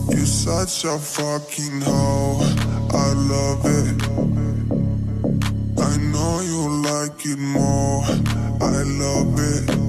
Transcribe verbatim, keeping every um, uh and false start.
You're such a fucking hoe, I love it. I know you like it more, I love it.